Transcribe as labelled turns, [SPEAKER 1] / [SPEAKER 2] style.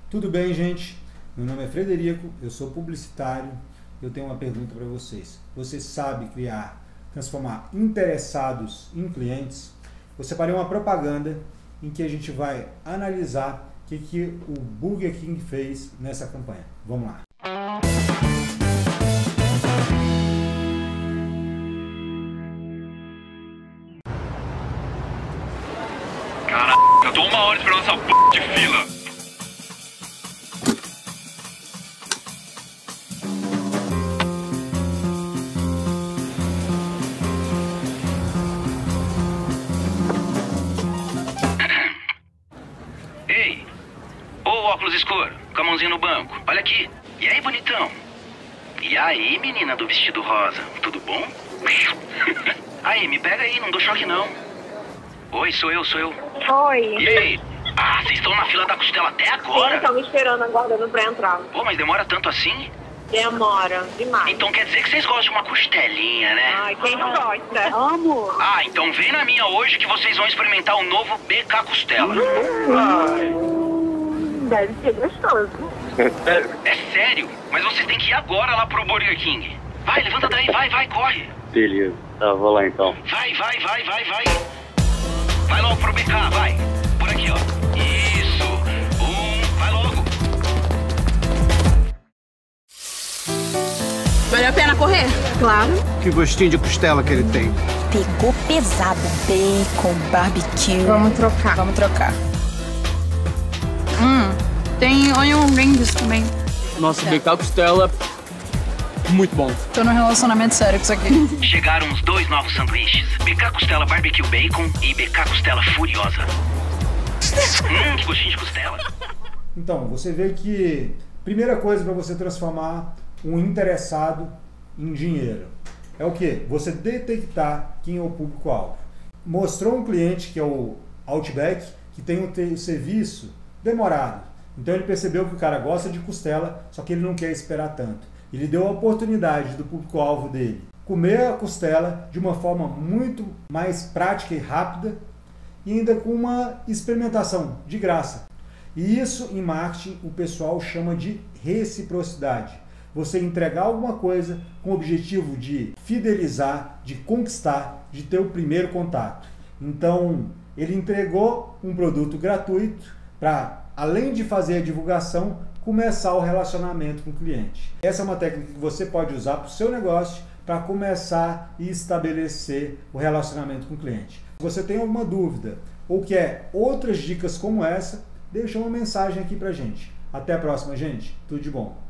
[SPEAKER 1] Tudo bem, gente? Meu nome é Frederico, eu sou publicitário. Eu tenho uma pergunta para vocês. Você sabe transformar interessados em clientes? Eu separei uma propaganda em que a gente vai analisar o que o Burger King fez nessa campanha. Vamos lá.
[SPEAKER 2] Caraca, eu tô 1 hora esperando essa p de fila. Ei, ô óculos escuro, com a mãozinha no banco, olha aqui. E aí, bonitão? E aí, menina do vestido rosa, tudo bom? Aí, me pega aí, não dou choque não. Oi, sou eu.
[SPEAKER 3] Oi.
[SPEAKER 2] E aí? Ah, vocês estão na fila da costela até agora?
[SPEAKER 3] Sim, estão me esperando, aguardando pra entrar.
[SPEAKER 2] Pô, mas demora tanto assim?
[SPEAKER 3] Demora demais.
[SPEAKER 2] Então quer dizer que vocês gostam de uma costelinha, né?
[SPEAKER 3] Ai, quem não gosta? Amo.
[SPEAKER 2] Ah, então vem na minha hoje que vocês vão experimentar o novo BK Costela.
[SPEAKER 3] Deve ser gostoso.
[SPEAKER 2] É sério? Mas vocês têm que ir agora lá pro Burger King. Vai, levanta daí, vai, corre.
[SPEAKER 4] Beleza, tá, vou lá então.
[SPEAKER 2] Vai. Vai logo pro BK, vai. Por aqui, ó. Isso. Vai logo.
[SPEAKER 5] Valeu a pena correr? Claro.
[SPEAKER 6] Que gostinho de costela que ele tem.
[SPEAKER 7] Pegou pesado. Bacon, barbecue.
[SPEAKER 5] Vamos trocar. Tem onion rings também.
[SPEAKER 6] Nossa, BK Costela, muito bom.
[SPEAKER 5] Tô num relacionamento sério com isso aqui.
[SPEAKER 2] Chegaram os 2 novos sanduíches. BK Costela Barbecue Bacon e BK Costela Furiosa. Que gostinho de costela.
[SPEAKER 1] Então, você vê que primeira coisa para você transformar um interessado em dinheiro é o quê? Você detectar quem é o público-alvo. Mostrou um cliente, que é o Outback, que tem um serviço demorado. Então ele percebeu que o cara gosta de costela, só que ele não quer esperar tanto. Ele deu a oportunidade do público-alvo dele comer a costela de uma forma muito mais prática e rápida e ainda com uma experimentação de graça. E isso em marketing o pessoal chama de reciprocidade. Você entregar alguma coisa com o objetivo de fidelizar, de conquistar, de ter o primeiro contato. Então ele entregou um produto gratuito para, além de fazer a divulgação, começar o relacionamento com o cliente. Essa é uma técnica que você pode usar para o seu negócio para começar e estabelecer o relacionamento com o cliente. Se você tem alguma dúvida ou quer outras dicas como essa, deixa uma mensagem aqui para a gente. Até a próxima, gente. Tudo de bom.